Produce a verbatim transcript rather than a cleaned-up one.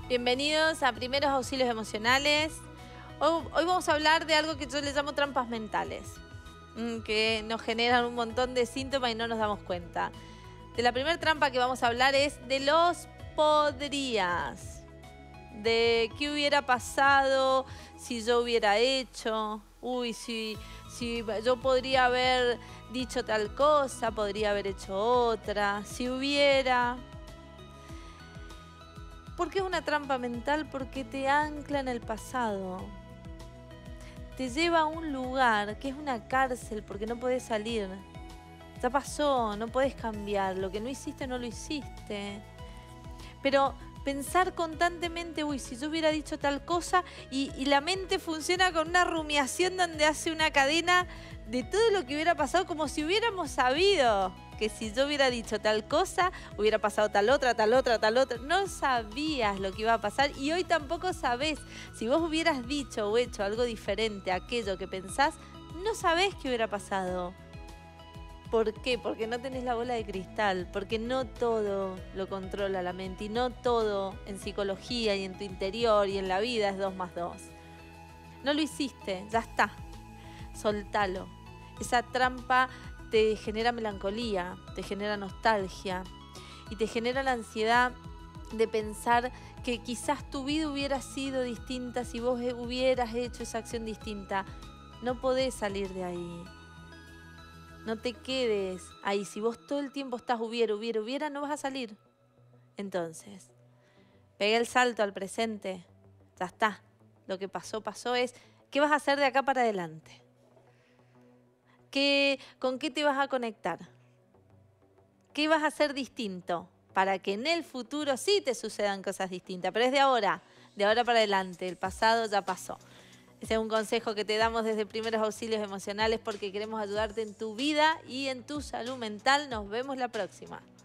Bienvenidos a Primeros Auxilios Emocionales. Hoy, hoy vamos a hablar de algo que yo le llamo trampas mentales, que nos generan un montón de síntomas y no nos damos cuenta. De la primera trampa que vamos a hablar es de los podrías. De qué hubiera pasado si yo hubiera hecho. Uy, si, si yo podría haber dicho tal cosa, podría haber hecho otra. Si hubiera... ¿Por qué es una trampa mental? Porque te ancla en el pasado. Te lleva a un lugar que es una cárcel porque no podés salir. Ya pasó, no podés cambiar. Lo que no hiciste, no lo hiciste. Pero pensar constantemente, uy, si yo hubiera dicho tal cosa, y, y la mente funciona con una rumiación donde hace una cadena de todo lo que hubiera pasado, como si hubiéramos sabido que si yo hubiera dicho tal cosa, hubiera pasado tal otra, tal otra, tal otra. No sabías lo que iba a pasar y hoy tampoco sabés. Si vos hubieras dicho o hecho algo diferente a aquello que pensás, no sabés qué hubiera pasado. ¿Por qué? Porque no tenés la bola de cristal, porque no todo lo controla la mente y no todo en psicología y en tu interior y en la vida es dos más dos. No lo hiciste, ya está. Soltalo. Esa trampa te genera melancolía, te genera nostalgia y te genera la ansiedad de pensar que quizás tu vida hubiera sido distinta si vos hubieras hecho esa acción distinta. No podés salir de ahí. No te quedes ahí. Si vos todo el tiempo estás hubiera, hubiera, hubiera, no vas a salir. Entonces, pega el salto al presente. Ya está. Lo que pasó, pasó es, ¿qué vas a hacer de acá para adelante? ¿Qué, ¿Con qué te vas a conectar? ¿Qué vas a hacer distinto? Para que en el futuro sí te sucedan cosas distintas. Pero es de ahora, de ahora para adelante. El pasado ya pasó. Ese es un consejo que te damos desde Primeros Auxilios Emocionales porque queremos ayudarte en tu vida y en tu salud mental. Nos vemos la próxima.